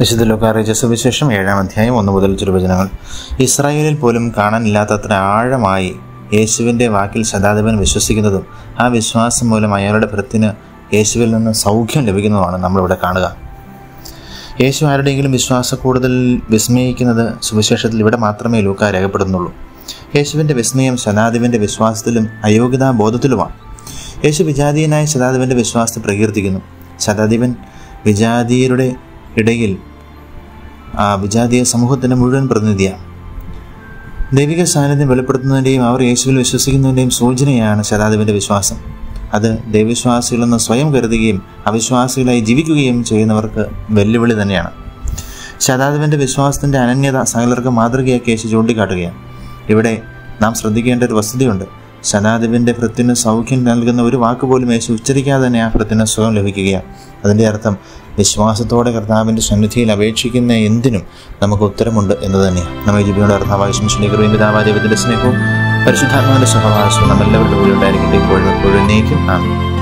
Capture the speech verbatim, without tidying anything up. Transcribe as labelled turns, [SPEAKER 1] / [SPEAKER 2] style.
[SPEAKER 1] വിശുദ്ധ ലൂക്കാ അറിയിച്ച സുവിശേഷം ഏഴാം അധ്യായം ഒന്ന് മുതൽ തിരുവചനങ്ങൾ. ഇസ്രായേലിൽ പോലും കാണാനില്ലാത്തത്ര ആഴമായി യേശുവിൻ്റെ വാക്കിൽ ശതാധിപൻ വിശ്വസിക്കുന്നതും ആ വിശ്വാസം മൂലം അയാളുടെ ഭൃത്തിന് യേശുവിൽ നിന്ന് സൗഖ്യം ലഭിക്കുന്നതുമാണ് നമ്മളിവിടെ കാണുക. യേശു ആരുടെയെങ്കിലും വിശ്വാസ കൂടുതൽ വിസ്മയിക്കുന്നത് സുവിശേഷത്തിൽ ഇവിടെ മാത്രമേ ലൂക്കാ രേഖപ്പെടുന്നുള്ളൂ. യേശുവിൻ്റെ വിസ്മയം ശതാധിപൻ്റെ വിശ്വാസത്തിലും അയോഗ്യതാബോധത്തിലുമാണ്. യേശു വിജാതീയനായ ശതാധിപൻ്റെ വിശ്വാസത്തെ പ്രകീർത്തിക്കുന്നു. ശതാധിപൻ വിജാതീയരുടെ ഇടയിൽ ആ വിജാതീയ സമൂഹത്തിൻ്റെ മുഴുവൻ പ്രതിനിധിയാണ്. ദൈവിക സാന്നിധ്യം വെളിപ്പെടുത്തുന്നതിൻ്റെയും അവർ യേശുവിൽ വിശ്വസിക്കുന്നതിൻ്റെയും സൂചനയാണ് ശതാധിപൻ്റെ വിശ്വാസം. അത് ദൈവവിശ്വാസികളെന്ന് സ്വയം കരുതുകയും അവിശ്വാസികളായി ജീവിക്കുകയും ചെയ്യുന്നവർക്ക് വെല്ലുവിളി തന്നെയാണ്. ശതാധിപൻ്റെ വിശ്വാസത്തിൻ്റെ അനന്യത സകലർക്ക് മാതൃകയാക്കി യേശു ചൂണ്ടിക്കാട്ടുകയാണ്. ഇവിടെ നാം ശ്രദ്ധിക്കേണ്ട ഒരു വസ്തുതയുണ്ട്. ശതാധിപൻ്റെ ഭൃത്തിന് സൗഖ്യം നൽകുന്ന ഒരു വാക്കുപോലും യേശു ഉച്ചരിക്കാതെ തന്നെ ആ ഭൃത്തിന് സുഖം ലഭിക്കുകയാണ്. അതിൻ്റെ അർത്ഥം വിശ്വാസത്തോടെ കർത്താവിൻ്റെ സന്നിധിയിൽ അപേക്ഷിക്കുന്ന എന്തിനും നമുക്ക് ഉത്തരമുണ്ട് എന്ന് തന്നെയാണ്. നമ്മെ ജീവിയുടെ കർത്താവായ യേശുവിന്റെ കൃപയും പിതാവായ ദൈവത്തിന്റെ സ്നേഹവും പരിശുദ്ധാത്മാവിന്റെ സഹവാസവും നമ്മെല്ലാവരുടെ കൂടെ ഉണ്ടായിരിക്കട്ടെ, ഇപ്പോഴും എപ്പോഴും എന്നേക്കും. ആമേൻ.